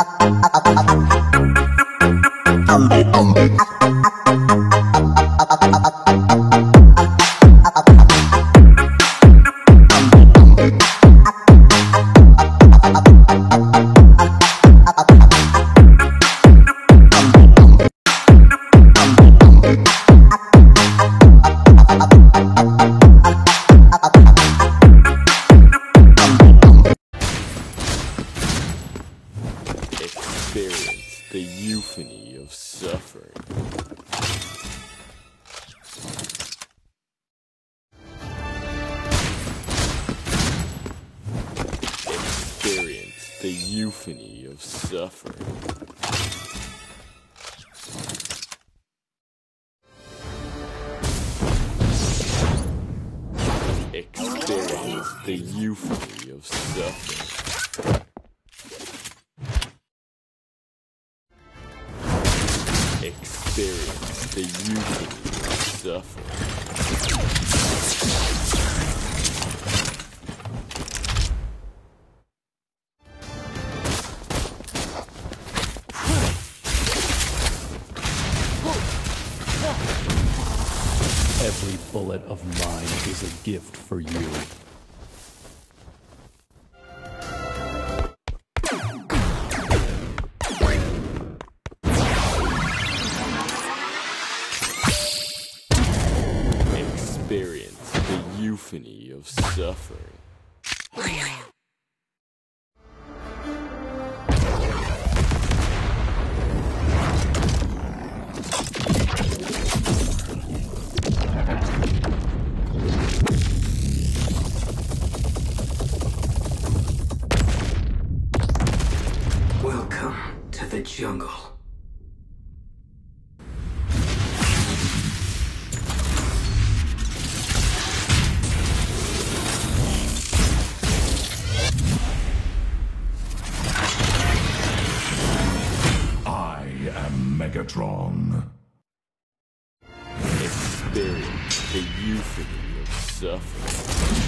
Experience the euphony of suffering. Experience the euphony of suffering. Experience the euphony of suffering. Experience the euphony of suffering. Every bullet of mine is a gift for you. Experience the euphony of suffering. Welcome to the jungle. Megatron. Experience the euphony of suffering.